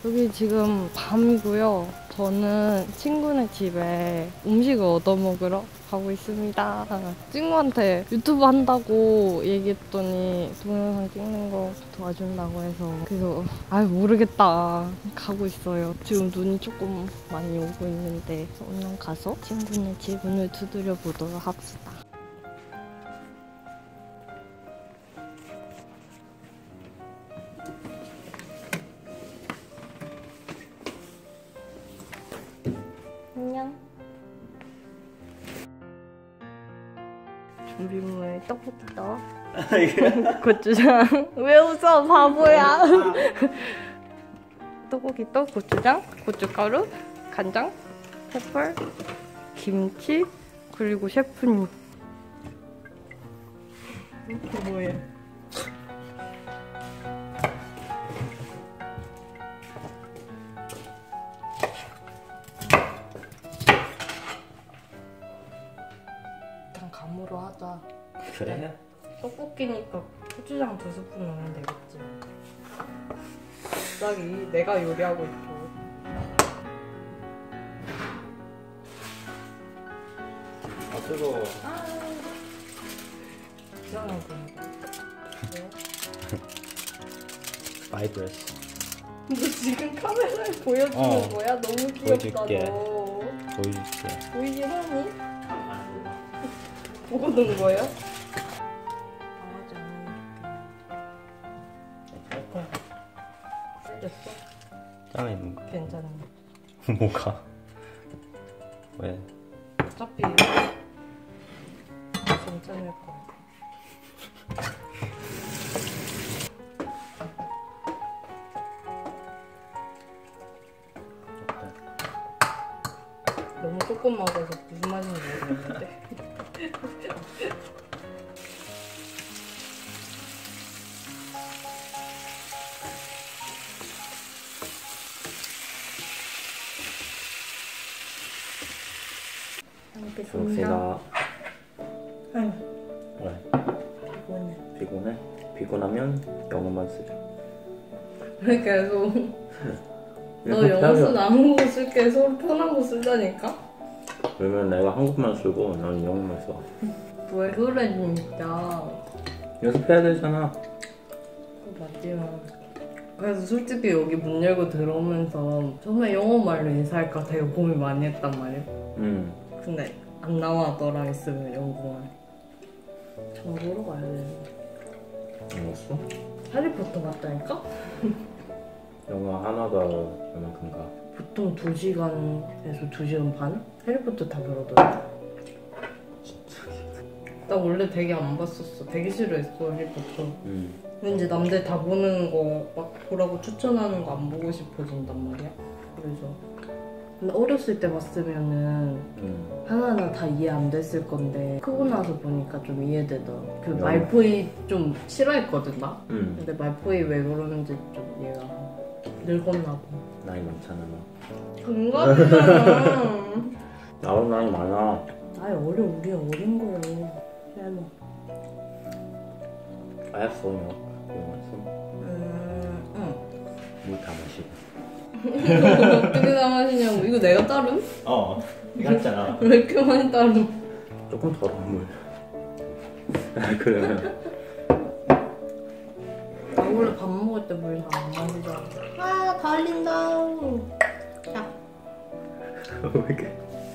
여기 지금 밤이고요. 저는 친구네 집에 음식을 얻어먹으러 가고 있습니다. 친구한테 유튜브 한다고 얘기했더니 동영상 찍는 거 도와준다고 해서 그래서 모르겠다 가고 있어요. 지금 눈이 조금 많이 오고 있는데 오늘 가서 친구네 집 문을 두드려 보도록 합시다. 안녕. 준비물 떡볶이 넣어. 고추장. 왜 웃어 바보야. 떡볶이 떡, 고추장, 고춧가루, 간장, 페퍼, 김치, 그리고 셰프님. 이거 뭐야? 감으로 하자. 그래? 떡볶이니까 고추장 2스푼 넣으면 되겠지. 갑자기 내가 요리하고 있고. 아 뜨거워. 이상한 건데. 바이브레스. 너 지금 카메라에 보여주는 거야? 너무 귀엽다. 보여줄게. 너. 보여줄게. 보이긴 하니? 보고 넣은 거예요? 강아지 안 됐어? 짱 있는 거. 괜찮네. 뭐가? 왜? 어차피 괜찮을 거야. 너무 조금 먹어서 무슨 맛인지 모르겠는데. 좋습니다. 아유, 왜? 피곤해. 피곤해? 피곤하면 영어만 쓰자. 왜 계속 너 영어 쓰는 한국어 쓸게 서로 편한 거 쓰자니까? 그러면 내가 한국말 쓰고 넌 영어만 써. 왜 그래 진짜. 연습해야 되잖아. 맞지만 그래서 솔직히 여기 문 열고 들어오면서 정말 영어말로 인사할까 되게 고민 많이 했단 말이야. 근데 안 나와 너랑 있으면 영어말. 저 보러 가야 되는데. 안 왔어? 해리포터 같다니까? 영어 하나가 얼마큼가? 보통 2시간에서 2시간 반? 해리포터 다 그러더라. 나 원래 되게 안 봤었어. 되게 싫어했어 해리포터. 왠지 남들 다 보는 거 막 보라고 추천하는 거 안 보고 싶어진단 말이야. 그래서 근데 어렸을 때 봤으면은 하나하나 다 이해 안 됐을 건데 크고 나서 보니까 좀 이해되더라. 그 말포이 좀 싫어했거든 나. 근데 말포이 왜 그러는지 좀 이해가 늙었나 봐. 나이 많잖아 너. 동갑이잖아. 나도 나이 많아. 아이 어려 우리 어린 거요. 해봐. I have soy milk. You want some? 응. 물 다 마시고. 어떻게 다 마시냐고. 이거 내가 따름? 이거 했잖아. 왜 이렇게 많이 따름? 조금 덜한 물. 그러면 나 원래 밥 먹을 때 물 다 안 마시잖아. 아, 다 흘린다. 자. 왜 이렇게?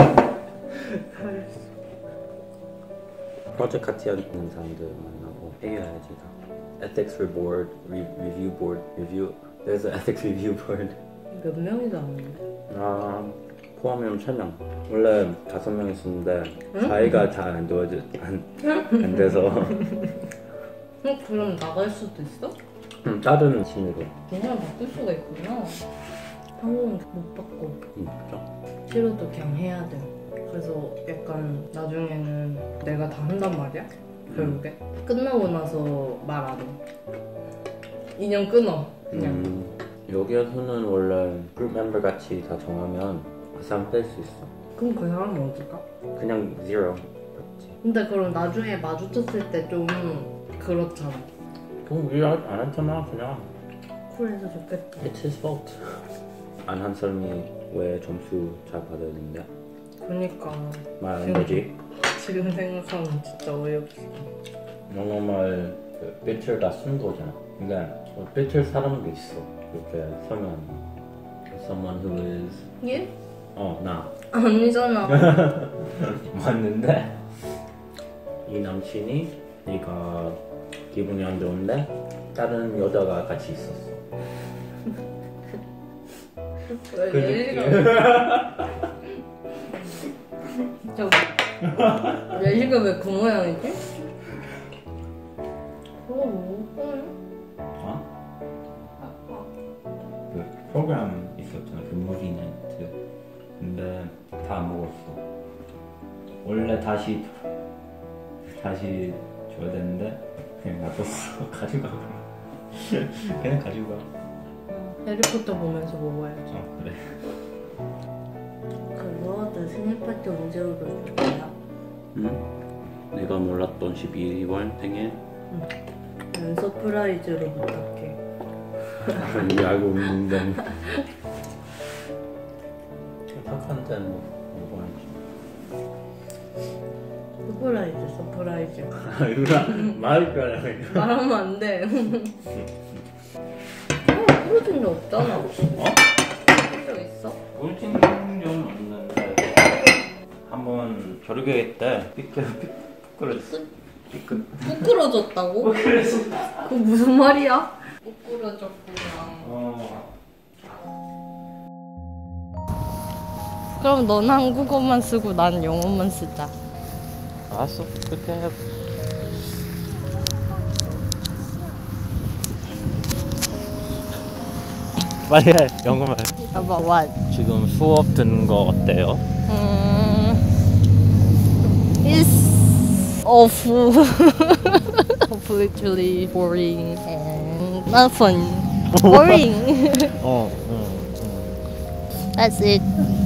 프로젝트 같이 하는 사람들 만나고 해야지. Ethics Board, Review Board, Review. There's an Ethics Review Board. 몇 명이서 하는데? 포함하면 3명. 원래 5명 있었는데 자기가 잘 안 돼서. 그럼 나갈 수도 있어? 다른 취미로. 그냥 바꿀 수가 있구나. 한국은 못 바꿔. 그죠? 싫어도 그냥 해야 돼. 그래서 약간 나중에는 내가 다 한단 말이야? 결국에 끝나고 나서 말 안 해. 인연 끊어 그냥. 여기에서는 원래 그룹 멤버 같이 다 정하면 그 사람 뺄 수 있어. 그럼 그 사람은 어떨까? 그냥 0. 근데 그럼 나중에 마주쳤을 때 좀 그렇잖아. 그럼 우리 안 했잖아 그냥. 쿨해서 좋겠다. It's his fault. 안 한 사람이 왜 점수 잘 받아야 되는데? 그니까 말 안 되지? 지금 생각하면 진짜 어이없어. normal 그 비틀가 쓴 거잖아. 그러니까 비틀 사람도 있어. 그렇게 설명하는 거. Someone who is 얘? 나 아니잖아. 맞는데 이 남친이 네가 기분이 안 좋은데 다른 여자가 같이 있었어. 왜 예시가 저기 예시가 왜 그 모양이지? 그거 뭐야? 그 프로그램 있었잖아. 그 무비네트. 근데 다 안 먹었어. 원래 다시 줘야 되는데 그냥 놔뒀어. 가져가. 그냥 가져가. 해리포터 보면서 먹어야지. 그래. 그거 생일 파티 언제 울어줄 거야? 내가 몰랐던 12월 생일. 난 서프라이즈로 부탁해. 이게 알고 있는데. 부탁한데 먹어야지. 서프라이즈. 말을 거야. 말하면 안 돼. 부러진 적 없잖아. 부러진 적 있어? 울진 적은 없는데 한번 저렇게 때 부끄러졌어. 부끄러졌다고? 그거 무슨 말이야? 부끄러졌구나. 그럼 넌 한국어만 쓰고 난 영어만 쓰자. 알았어. 그렇게 해. 빨리 해. 영어만 해. About what? 지금 수업 듣는 거 어때요? It's awful. Completely boring and not fun. Boring. That's it.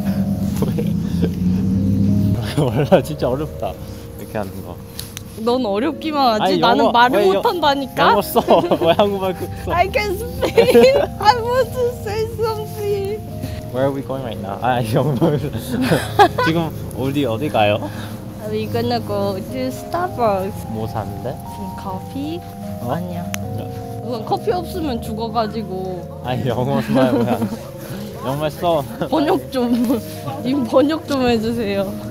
몰라 진짜 어렵다. 이렇게 하는 거. 넌 어렵기만 하지. 아니, 나는 영어, 말을 왜 못한다니까. 영어 써. 왜 한국말 써? I can speak. I want to say something. Where are we going right now? 영어. 지금 어디 가요? We're gonna go to Starbucks. 뭐 사는데? 커피? 어? 아니야. 우선 커피 없으면 죽어가지고. 영어말 왜 안 써? 영어말 써. 번역 좀. 님 번역 좀 해주세요.